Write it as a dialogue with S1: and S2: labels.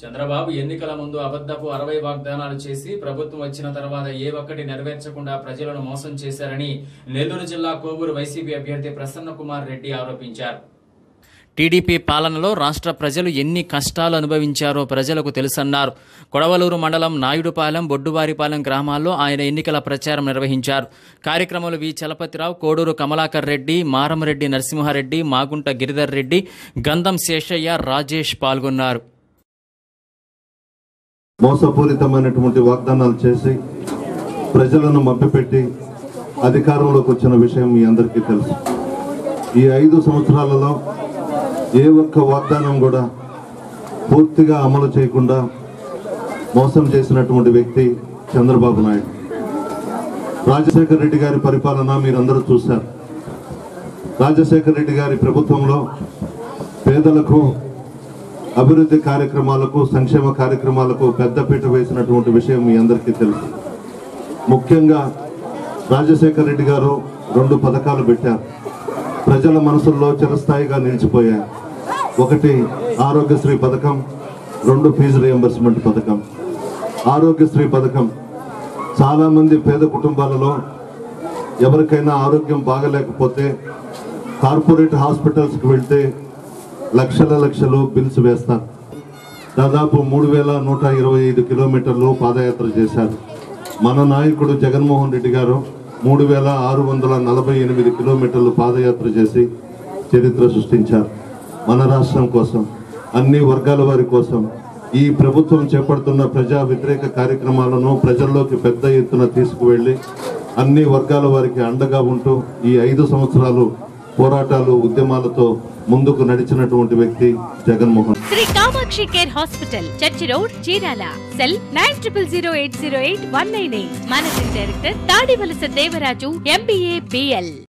S1: చంద్రబాబు ఎన్నికల ముందు అబద్ధపు 60 వాగ్దానాలు చేసి ప్రభుత్వం వచ్చిన తర్వాత ఏ ఒక్కటి నెరవేర్చకుండా ప్రజలను మోసం చేశారని నెల్లూరు జిల్లా కోవూరు వైసీపీ అభ్యర్థి ప్రసన్న కుమార్ రెడ్డి ఆరోపించారు. టీడీపీ పాలనలో రాష్ట్ర ప్రజలు ఎన్ని కష్టాలు అనుభవించారో ప్రజలకు తెలుసన్నారు. కొడవలూరు మండలం నాయుడుపాలెం, బొడ్డువారిపాలెం గ్రామాల్లో ఆయన ఎన్నికల ప్రచారం నిర్వహించారు. కార్యక్రమంలో వి చలపతిరావు, కోడూరు కమలాకర్ రెడ్డి, మారంరెడ్డి నరసింహారెడ్డి, మాగుంట గిరిధర్ రెడ్డి, గంధం శేషయ్య, రాజేష్ పాల్గొన్నారు.
S2: మోసపూరితమైనటువంటి వాగ్దానాలు చేసి ప్రజలను మభ్యపెట్టి అధికారంలోకి వచ్చిన విషయం మీ అందరికీ తెలుసు. ఈ 5 సంవత్సరాలలో ఏ ఒక్క వాగ్దానం కూడా పూర్తిగా అమలు చేయకుండా మోసం చేసినటువంటి వ్యక్తి చంద్రబాబు నాయుడు. రాజశేఖర రెడ్డి గారి పరిపాలన మీరందరూ చూశారు. రాజశేఖర రెడ్డి గారి ప్రభుత్వంలో పేదలకు, అభివృద్ధి కార్యక్రమాలకు, సంక్షేమ కార్యక్రమాలకు పెద్దపీట వేసినటువంటి విషయం మీ అందరికీ తెలుసు. ముఖ్యంగా రాజశేఖర రెడ్డి గారు 2 పథకాలు పెట్టారు. ప్రజల మనసుల్లో చిరస్థాయిగా నిలిచిపోయారు. ఒకటి ఆరోగ్యశ్రీ పథకం, 2 ఫీజు రియంబర్స్మెంట్ పథకం. ఆరోగ్యశ్రీ పథకం చాలామంది పేద కుటుంబాలలో ఎవరికైనా ఆరోగ్యం బాగలేకపోతే కార్పొరేట్ హాస్పిటల్స్కి వెళ్తే లక్షలు బిల్స్ వేస్తారు. దాదాపు 3125 కిలోమీటర్లు పాదయాత్ర చేశారు. మన నాయకుడు జగన్మోహన్ రెడ్డి గారు 3648 కిలోమీటర్లు పాదయాత్ర చేసి చరిత్ర సృష్టించారు. మన రాష్ట్రం కోసం, అన్ని వర్గాల వారి కోసం ఈ ప్రభుత్వం చేపడుతున్న ప్రజా వ్యతిరేక కార్యక్రమాలను ప్రజల్లోకి పెద్ద ఎత్తున తీసుకువెళ్ళి అన్ని వర్గాల వారికి అండగా ఉంటూ ఈ 5 సంవత్సరాలు పోరాటాలు, ఉద్యమాలతో ముందుకు నడిచినటువంటి వ్యక్తి Jaganmohan.
S3: Sri Kamakshi care hospital, church road, Chirala. Cell 9008088198. Managing director Tadivalasa Devaraju, MBA, BL.